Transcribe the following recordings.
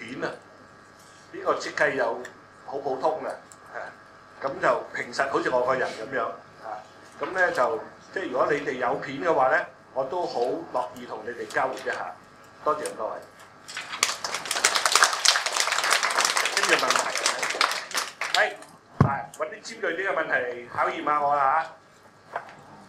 片啊，呢個設計又好普通嘅，咁就平實好似我個人咁樣咁咧就即係如果你哋有片嘅話咧，我都好樂意同你哋交換一下。多謝咁多位。跟住問題係揾啲尖鋭啲嘅問題嚟考驗下我啦嚇。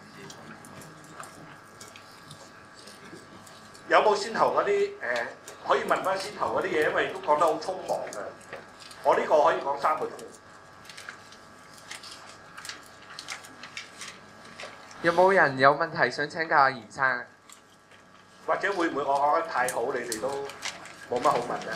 有冇先頭嗰啲可以問翻先頭嗰啲嘢，因為都講得好匆忙嘅。我呢個可以講3個鐘。 有冇人有問題想請教阿嚴生啊？ 或者會唔會我講得太好，你哋都冇乜好問嘅？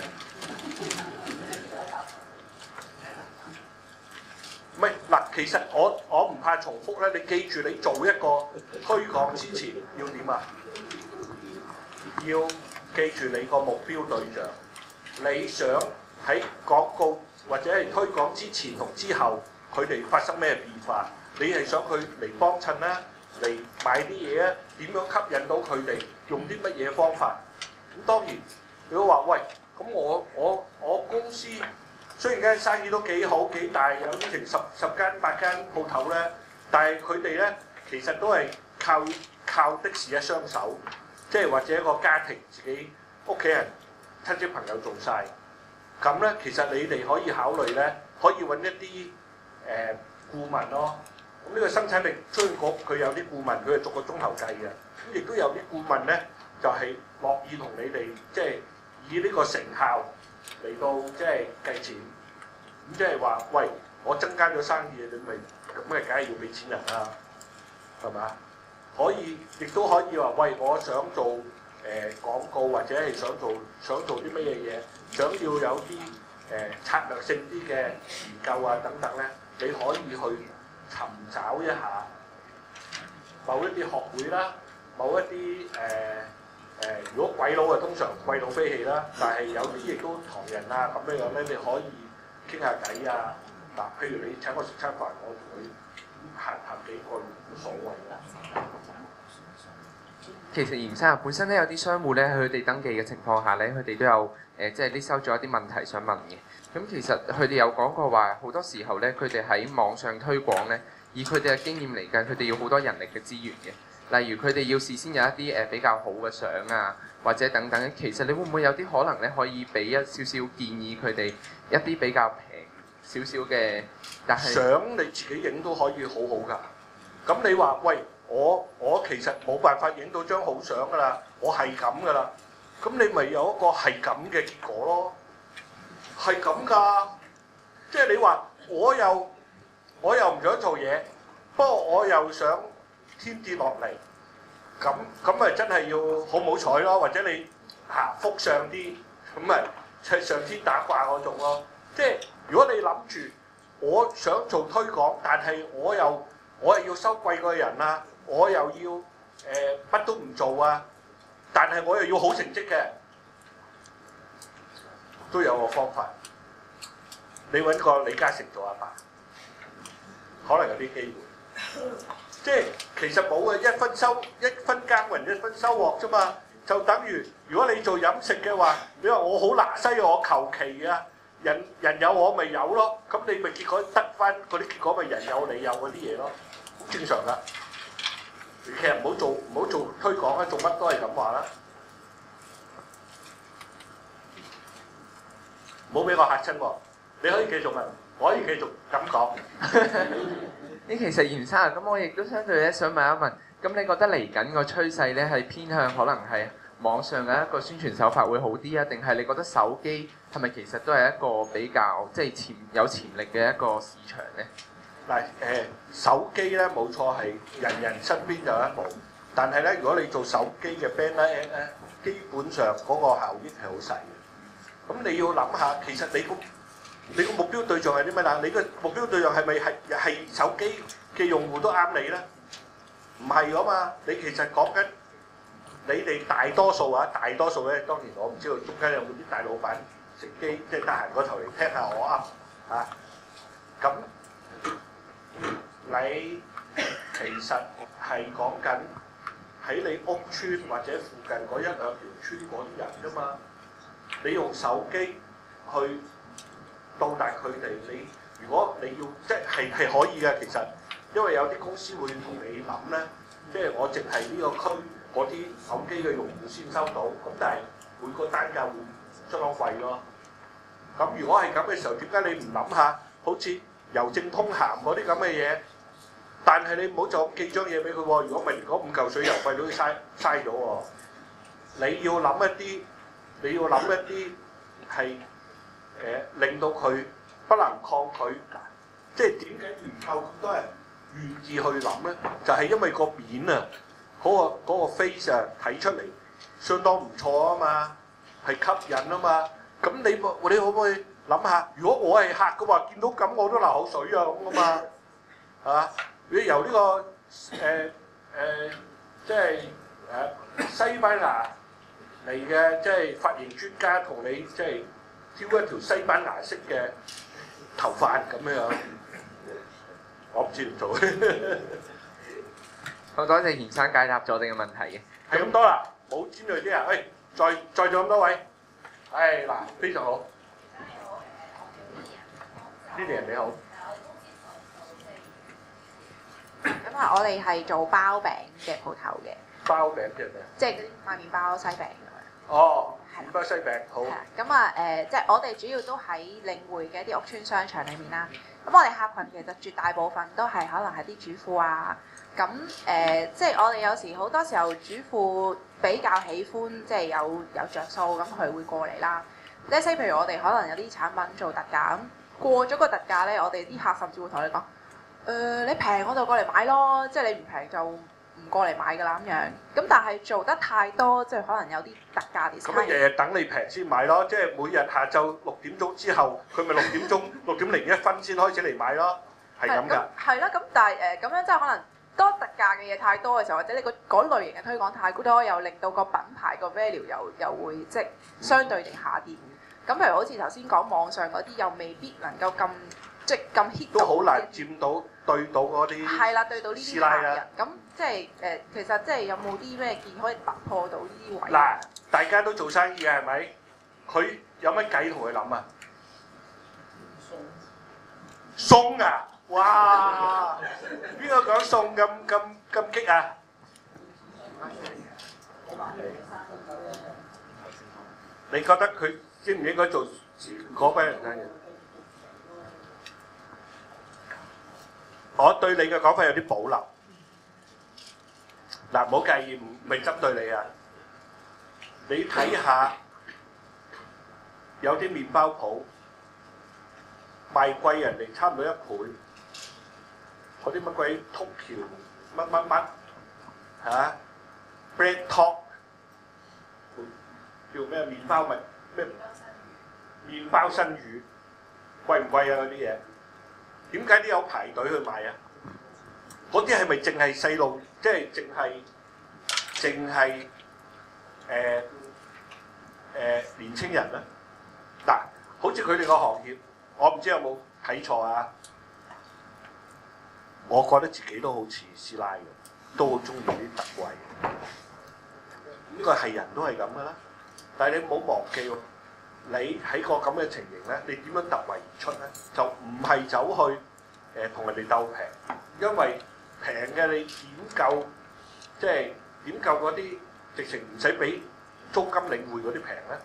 唔係嗱，其實我唔怕重複咧。你記住，你做一個推廣之前要點啊？要記住你個目標對象，你想喺廣告或者係推廣之前同之後，佢哋發生咩變化？你係想佢嚟幫襯啦，嚟買啲嘢啊？點樣吸引到佢哋？用啲乜嘢方法？咁當然，如果話喂，咁我公司雖然間生意都幾好幾大，有啲成10間8間鋪頭咧，但係佢哋咧其實都係靠的士一雙手，即係或者一個家庭自己屋企人親戚朋友做晒。咁咧其實你哋可以考慮咧，可以揾一啲顧問咯。咁呢個生產力促進局佢有啲顧問，佢係逐個鐘頭計嘅。咁亦都有啲顧問咧，就係樂意同你哋即係以呢個成效嚟到即係計錢。咁即係話，喂，我增加咗生意，你咪咁咪梗係要俾錢人啦，係嘛？可以，亦都可以話，喂，我想做廣告或者係想做啲乜嘢嘢，想要有啲策略性啲嘅研究啊等等咧，你可以去尋找一下某一啲學會啦，某一啲如果鬼佬啊，通常鬼佬飛起啦，但係有啲亦都唐人啊咁樣咧，你可以傾下偈啊。嗱，譬如你請我食餐飯，我同佢閒幾句冇所謂啦。 其實嚴生本身咧有啲商戶咧，佢哋登記嘅情況下咧，佢哋都有即係收咗一啲問題想問嘅。咁其實佢哋有講過話，好多時候咧，佢哋喺網上推廣咧，以佢哋嘅經驗嚟計，佢哋要好多人力嘅資源嘅。例如佢哋要事先有一啲比較好嘅相啊，或者等等。其實你會唔會有啲可能咧，可以俾一少少建議佢哋一啲比較平少少嘅，但係相你自己影都可以好好㗎。咁你話喂，我其實冇辦法影到張好相㗎啦，我係咁㗎啦。咁你咪有一個係咁嘅結果咯，係咁㗎。即係你話我又唔想做嘢，不過我又想天跌落嚟，咁咪真係要好唔好彩咯，或者你福上啲，咁咪上天打卦嗰種咯。即係如果你諗住我想做推廣，但係我又要收貴過人啊，我又要乜都唔做啊，但係我又要好成績嘅，都有個方法。你揾個李嘉誠做阿爸，可能有啲機會。即係其實冇嘅，一分耕耘一分收穫啫嘛。就等於如果你做飲食嘅話，你話我好拿西，我求其啊，人有我咪有咯。咁你咪結果得翻嗰啲結果咪人有你有嗰啲嘢咯，好正常噶。其實唔好做推廣啦，做乜都係咁話啦。唔好俾我嚇親喎，你可以繼續問，我可以繼續咁講。 其實嚴生啊，咁我亦都相對咧想問一問，咁你覺得嚟緊個趨勢咧係偏向可能係網上嘅一個宣傳手法會好啲啊，定係你覺得手機係咪其實都係一個比較即係有潛力嘅一個市場咧？ 嗱手機咧冇錯係人人身邊有一部，但係咧如果你做手機嘅 banner ad 咧，基本上嗰個效益係好細嘅。咁你要諗下，其實你個目標對象係啲乜啦？你個目標對象係咪係手機嘅用戶都啱你咧？唔係㗎嘛，你其實講緊你哋大多數咧，當然我唔知道中間有冇啲大老闆食機，即係得閒個頭嚟聽下我嚇。咁你其實係講緊喺你屋村或者附近嗰1-2條村嗰啲人啫嘛。你用手機去到達佢哋。你如果你要即係可以嘅，其實因為有啲公司會同你諗咧，即係我淨係呢個區嗰啲手機嘅用戶先收到，咁但係每個單價會相當貴咯。咁如果係咁嘅時候，點解你唔諗下好似郵政通函嗰啲咁嘅嘢？但係你唔好就寄張嘢俾佢喎。如果唔係，嗰5嚿水郵費都嘥咗喎。你要諗一啲係令到佢不能抗拒。即係點解研究咁多人願意去諗咧？就係因為個面啊，嗰個 face 啊睇出嚟相當唔錯啊嘛，係吸引啊嘛。咁你可唔可以諗下？如果我係客嘅話，見到咁我都流口水啊咁啊嘛，係嘛？你由呢個即係西班牙嚟嘅，即係髮型專家同你即係挑一條西班牙式嘅頭髮咁樣，我唔知點做。 好多謝賢生解答咗我哋嘅問題嘅。 係咁多啦，冇尖鋭啲啊！喂，再做咁多位，嗱，非常好。Lilian你好。 咁啊，我哋係做包餅嘅鋪頭嘅。 包餅即係咩？ 即係嗰啲賣麵包西餅咁樣。 哦，麵包西餅好。 係啦，咁啊即係我哋主要都喺領匯嘅一啲屋邨商場裏面啦。咁我哋客群其實絕大部分都係可能係啲主婦啊。咁即係我哋有時好多時候主婦比較喜歡即係有着數，咁佢會過嚟啦。即係譬如我哋可能有啲產品做特價，咁過咗個特價咧，我哋啲客甚至會同你講。你平我就過嚟買咯，即係你唔平就唔過嚟買㗎啦咁樣。咁但係做得太多，即係可能有啲特價啲。 咁咪日日等你平先買咯，即係每日下晝6點鐘之後，佢咪6.01先開始嚟買咯，係咁㗎。 係啦，咁但係咁樣即係可能多特價嘅嘢太多嘅時候，或者你嗰類型嘅推廣太多，又令到個品牌個 value 又會即係相對地下跌。咁譬如好似頭先講網上嗰啲，又未必能夠咁。即係咁 hit 都好難佔到對到嗰啲係啦，對到呢啲客人咁即係其實即係有冇啲咩建議可以突破到呢啲位？ 嗱，大家都做生意嘅係咪？佢有乜計同佢諗啊？送啊！哇！邊個講送咁激啊？你覺得佢應唔應該做嗰班人生意？我對你嘅講法有啲保留。嗱，唔好介意，唔係針對你啊。你睇下，有啲麵包鋪賣貴人哋差唔多1倍，嗰啲乜鬼通橋乜嚇 bread top 叫咩麵包咩麵包新語，貴唔貴啊嗰啲嘢？點解啲有排隊去買啊？嗰啲係咪淨係細路，即係淨係年青人咧？嗱，好似佢哋個行業，我唔知有冇睇錯啊？我覺得自己都好似師奶嘅，都好中意啲特惠。呢個係人都係咁噶啦，但係你唔好忘記喎。你喺個咁嘅情形咧，你點樣突圍而出咧？就唔係走去同人哋鬥平，因為平嘅你點夠，即係點夠嗰啲直情唔使俾租金領匯嗰啲平咧？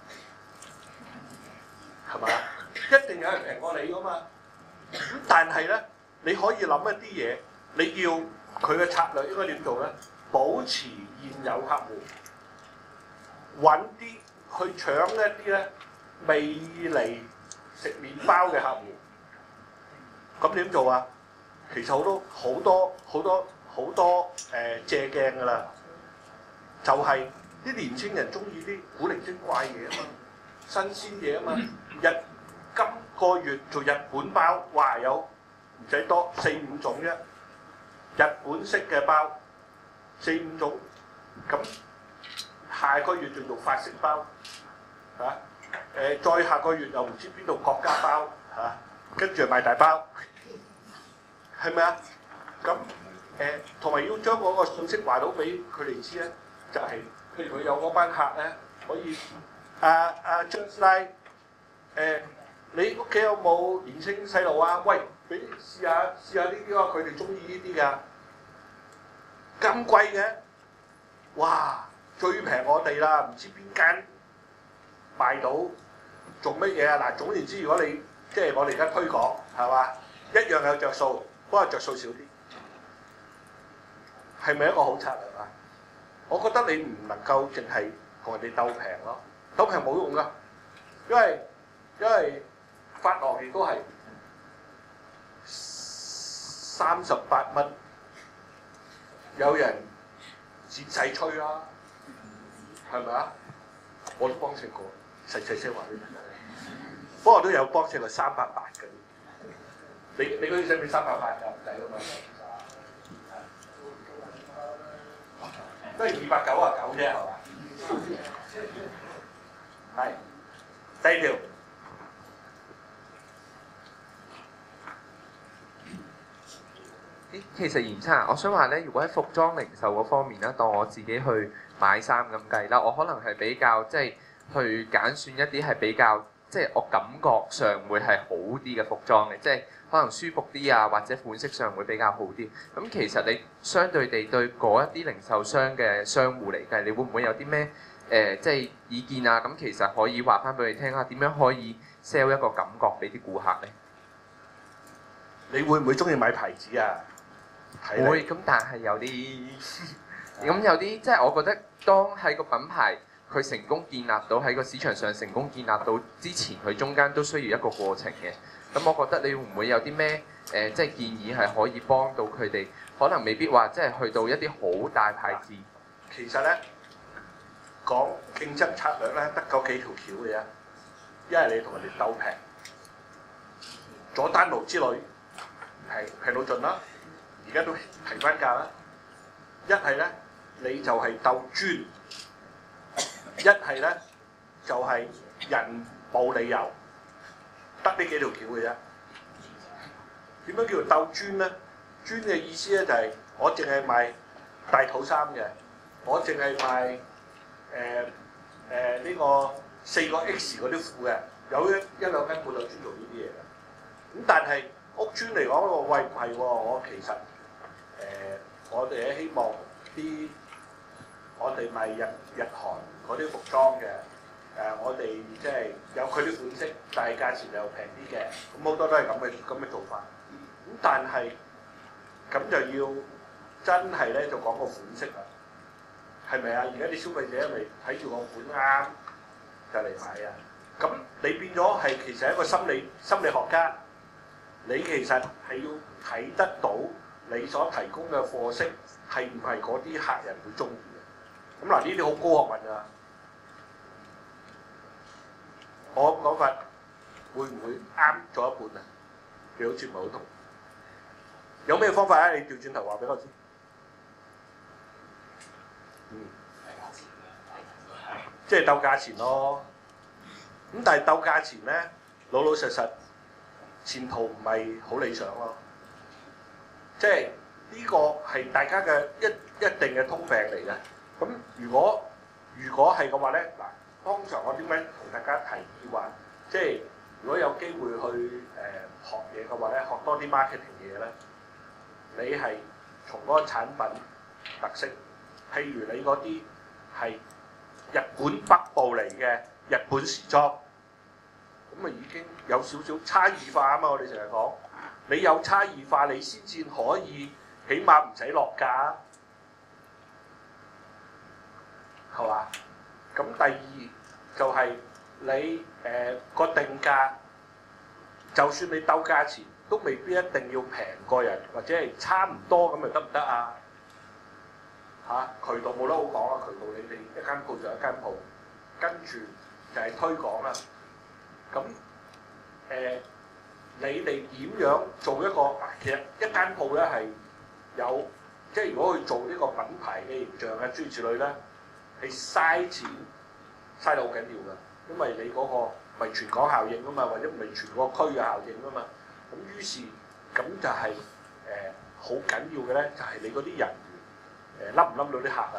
係嘛？一定有人平過你噶嘛？咁但係咧，你可以諗一啲嘢，你要佢嘅策略應該點做咧？保持現有客戶，揾啲去搶一啲咧。未嚟食麵包嘅客戶，咁點做啊？其實好多借鏡㗎啦，就係啲年青人中意啲古靈精怪嘢啊嘛，新鮮嘢啊嘛。今個月做日本包，哇有唔使多4、5種啫，日本式嘅包4、5種，咁下個月就做法式包，嚇。再下個月又唔知邊度國家包嚇，跟住賣大包，係咪啊？咁同埋要將嗰個信息話到俾佢哋知咧，就係譬如佢有嗰班客咧，可以張師奶你屋企有冇年青細路啊？喂，俾試下呢啲啊，佢哋中意呢啲㗎。咁貴嘅，哇！最平我哋啦，唔知邊間賣到做乜嘢啊？嗱，總言之，如果你即係我哋而家推廣係嘛，一樣有着數，不過着數少啲，係咪一個好策略啊？我覺得你唔能夠淨係同人哋鬥平咯，鬥平冇用㗎，因為髮廊亦都係38蚊，有人節制吹啦，係咪啊？我都幫襯過，細聲話俾你聽。不過我都有幫襯過380嘅。你嗰啲使唔使380㗎？唔使㗎嘛，都係299啫，係嘛？係。第二條。 其實嚴生，我想話咧，如果喺服裝零售嗰方面咧，當我自己去買衫咁計啦，我可能係比較即係去揀選一啲係比較即係我感覺上會係好啲嘅服裝嘅，即係可能舒服啲啊，或者款式上會比較好啲。咁其實你相對地對嗰一啲零售商嘅商戶嚟計，你會唔會有啲咩即係意見啊？咁其實可以話翻俾你聽下，點樣可以 sell 一個感覺俾啲顧客咧？ 你會唔會中意買牌子啊？ 會，咁但係有啲咁有啲即係我覺得，當喺個品牌佢成功建立到喺個市場上成功建立到之前，佢中間都需要一個過程嘅。咁我覺得你會唔會有啲咩即係建議係可以幫到佢哋？可能未必話即係去到一啲好大牌子。 其實咧講競爭策略咧，得嗰幾條橋嘅啫。一係你同人哋鬥平，佐丹奴之類平到盡啦。而家都提翻價啦。一係咧你就係鬥專，一係咧就係人冇理由，得呢幾條橋嘅啫。點樣叫做鬥專咧？專嘅意思咧就係我淨係賣大肚衫嘅，我淨係賣呢個4個 X 嗰啲褲嘅，有一兩間鋪就專做呢啲嘢嘅。咁但係屋邨嚟講，喂唔係喎，我其實我哋咧希望我哋賣日韓嗰啲服裝嘅，我哋即係有佢啲款式，但係價錢又平啲嘅，咁好多都係咁嘅做法。咁但係咁就要真係咧就講個款式啦，係咪啊？而家啲消費者咪睇住個款啱就嚟買啊？咁你變咗係其實係一個心理學家，你其實係要睇得到你所提供嘅貨色係唔係嗰啲客人會中意嘅？咁嗱，呢啲好高學問㗎。我講法會唔會啱咗一半啊？你好似唔係好同。有咩方法咧？你調轉頭話俾我知。即係鬥價錢咯。咁但係鬥價錢咧，老老實實前途唔係好理想咯。即係呢個係大家嘅一定嘅通病嚟嘅。咁如果係嘅話咧，嗱，通常我點解同大家提議話，即係如果有機會去學嘢嘅話咧，學多啲 marketing 嘢咧，你係從嗰個產品特色，譬如你嗰啲係日本北部嚟嘅日本時裝，咁啊已經有少少差異化啊嘛！我哋成日講，你有差異化，你先至可以起碼唔使落價，係嘛？咁第二就係你個定價，就算你鬥價錢，都未必一定要平過人，或者係差唔多咁咪得唔得啊？渠道冇得好講啊！渠道你哋一間鋪就一間鋪，跟住就係推廣啦。咁你哋點樣做一個？其實一間鋪咧係有，即係如果去做呢個品牌嘅形象啊諸如此類咧，係嘥錢嘥到好緊要㗎。因為你嗰個咪全港效應啊嘛，或者唔係全個區嘅效應啊嘛。咁於是咁就係好緊要嘅咧，就係你嗰啲人員冧唔冧到啲客啊？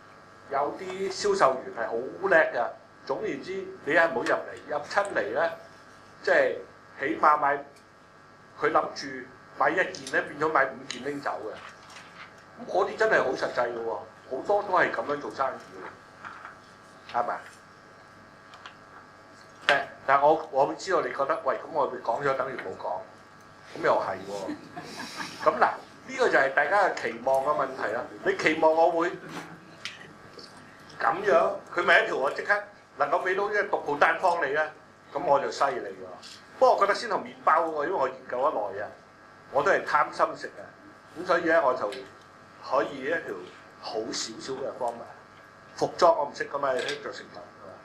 有啲銷售員係好叻㗎。總言之，你係唔好入親嚟咧， 即係起碼買佢諗住買一件咧，變咗買5件拎走嘅。咁嗰啲真係好實際嘅喎，好多都係咁樣做生意嘅，係咪？但係我會知道你覺得，喂，咁我哋講咗等於冇講，咁又係喎。咁嗱，呢個就係大家嘅期望嘅問題啦。你期望我會咁樣，佢咪一條我即刻能夠俾到一個獨步單方你咧，咁我就犀利喎。不過我覺得先頭麵包嗰個，因為我研究得耐啊，我都係貪心食嘅，咁所以咧我就可以一條好少少嘅方法。服裝我唔識噶嘛，你聽着成品㗎嘛。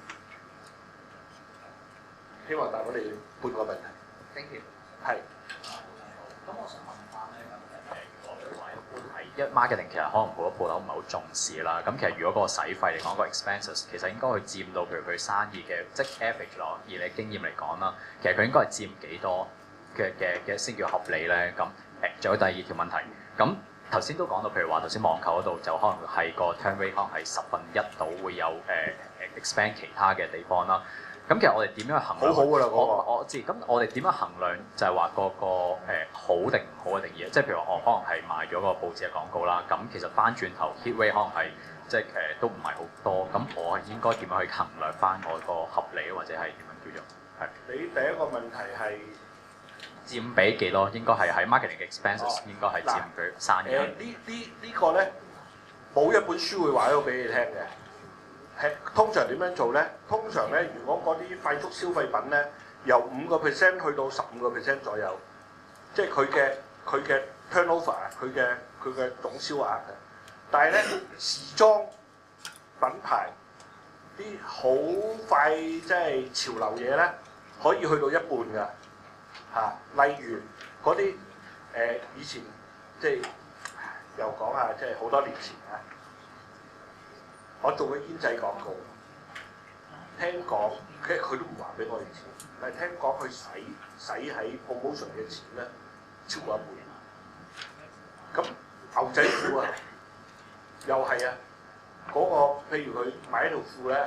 希望答到你半個問題。 Thank you。 係。 咁我想問翻咧，如果譬如話一般係marketing，其實可能好多鋪頭唔係好重視啦。咁其實如果個使費嚟講，個 expenses 其實應該去佔到譬如佢生意嘅即係 average 咯。以你經驗嚟講啦，其實佢應該係佔幾多嘅先叫合理咧？咁仲有第二條問題。咁頭先都講到，譬如話頭先網購嗰度就可能係個 turn rate 可能係1/10度會有expand 其他嘅地方啦。咁其實我哋點樣去衡量？ 好㗎啦，嗰個我知。咁我哋點樣衡量就係話個好定唔好嘅定義？即係譬如話我可能係賣咗個報紙嘅廣告啦，咁其實翻轉頭 hit rate 可能係即係都唔係好多。咁我係應該點樣去衡量翻我個合理或者係點樣叫做係？ 你第一個問題係佔比幾多？應該係喺 marketing 嘅 expenses 應該係佔佢生意。 呢個咧冇一本書會話到俾你聽嘅。通常點樣做咧？通常咧，如果嗰啲快速消費品咧，由5% 去到15% 左右，即係佢嘅 turnover，佢嘅總銷額嘅。但係咧，時裝品牌啲好快即係潮流嘢咧，可以去到一半㗎嚇。例如嗰啲以前即係又講下，即係好多年前啊。我做嘅煙仔廣告，聽講其實佢都唔話俾我哋知，但係聽講佢使喺 promotion 嘅錢咧超過1半。咁牛仔褲啊，又係啊，嗰個譬如佢買一條褲咧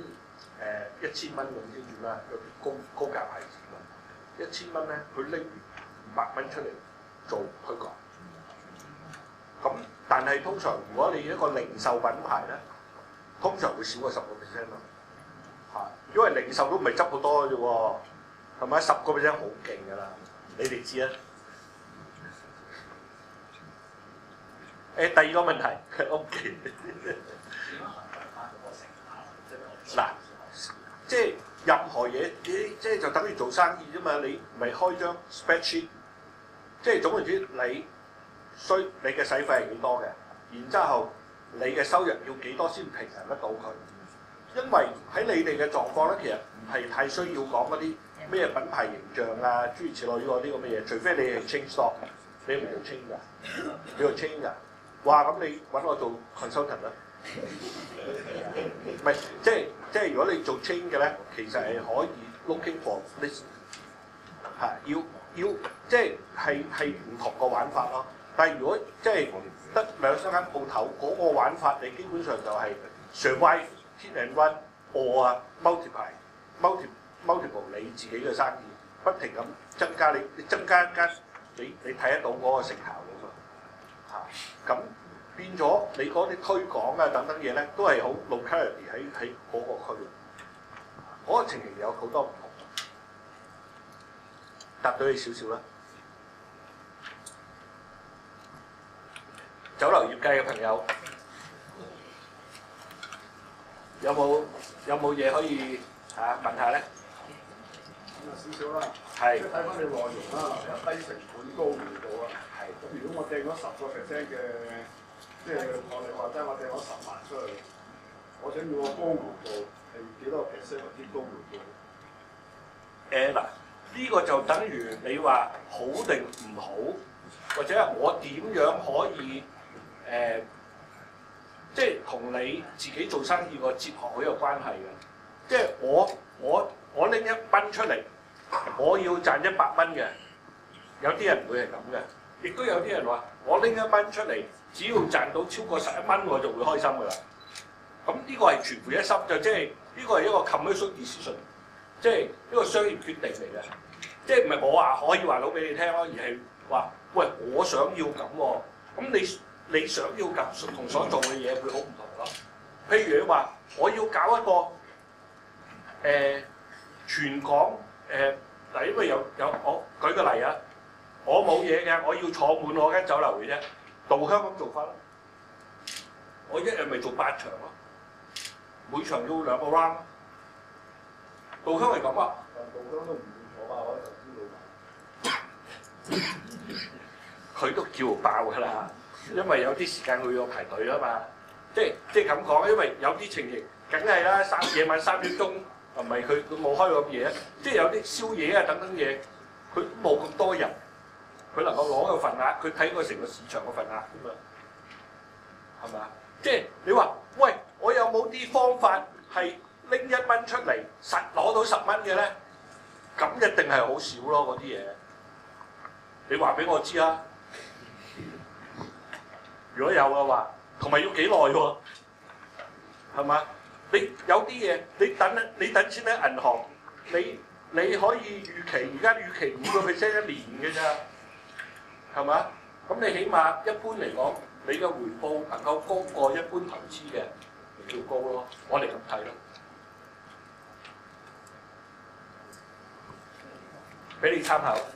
，1000蚊咁先算啦，有啲高價牌子㗎，1000蚊咧，佢拎500蚊出嚟做推廣。咁但係通常如果你一個零售品牌咧，通常會少過10%咯，嚇，因為零售都唔係執好多嘅啫喎，係咪10%好勁㗎啦？你哋知啊？第二個問題，我唔記得。嗱，即係任何嘢，即係就等於做生意啫嘛。你咪開張 spreadsheet， 即係總言之，你嘅使費係幾多嘅，然之後。你嘅收入要幾多先平衡得到佢？因為喺你哋嘅狀況咧，其實唔係太需要講嗰啲咩品牌形象啊，諸如此類呢個咁嘅嘢。除非你係 change stock， 你唔做 change 㗎，你做 change 㗎。哇！咁你揾我做 consultant 啦。唔係，即係如果你做 change 嘅咧，其實係可以 looking for this 嚇，要即係唔同個玩法咯。但係如果即係得2-3間鋪頭嗰個玩法，你基本上就係 survive hit and run or 啊 multiple 你自己嘅生意，不停咁增加你增加一間你睇得到嗰個成效㗎嘛嚇。咁變咗你嗰啲推廣啊等等嘢咧，都係好 locality 喺嗰個區，嗰個情形有好多唔同。答到你少少啦。酒樓業界嘅朋友，有冇嘢可以問下咧？ 少少啦， 係。 即係睇翻你內容啦，有低成本高回報啦。係。咁如果我掟咗10%嘅，即係我哋話齋，我掟咗10萬出去，我想要個高回報係幾多%或者高回報？ 嗱，呢個就等於你話好定唔好，或者我點樣可以？即係同你自己做生意個哲學好有關係嘅。即係我拎1蚊出嚟，我要賺100蚊嘅。有啲人會係咁嘅，亦都有啲人話我拎1蚊出嚟，只要賺到超過11蚊，我就會開心㗎啦。咁呢個係全乎一心，就即係呢個係一個 commercial decision。 即係呢個商業決定嚟嘅，即係唔係我話可以話到俾你聽咯，而係話喂我想要咁喎，咁你想要咁同所做嘅嘢會好唔同咯。譬如你話我要搞一個全港嗱，因為有我舉個例啊，我冇嘢嘅，我要坐滿我間酒樓嘅啫，到香港做法啦，我一日咪做8場咯，每場要2個 round。稻香係咁啊， 稻香都唔會坐爆，我頭先老闆。 佢都叫爆㗎啦，因為有啲時間佢要排隊啊嘛，即係咁講，因為有啲情形梗係啦，夜晚3點鐘，唔係佢冇開咁夜，即係有啲宵夜啊等等嘢，佢冇咁多人，佢能夠攞個份額，佢睇過成個市場個份額㗎嘛，係咪啊？即係你話喂，我有冇啲方法係拎1蚊出嚟，實攞到10蚊嘅咧？咁一定係好少咯，嗰啲嘢。你話俾我知啊！如果有嘅話，同埋要幾耐喎？係嘛？你有啲嘢，你等錢喺銀行，你可以預期，而家預期5% 一年嘅咋，係嘛？咁你起碼一般嚟講，你嘅回報能夠高過一般投資嘅，咪叫高咯。我哋咁睇咯，俾你參考。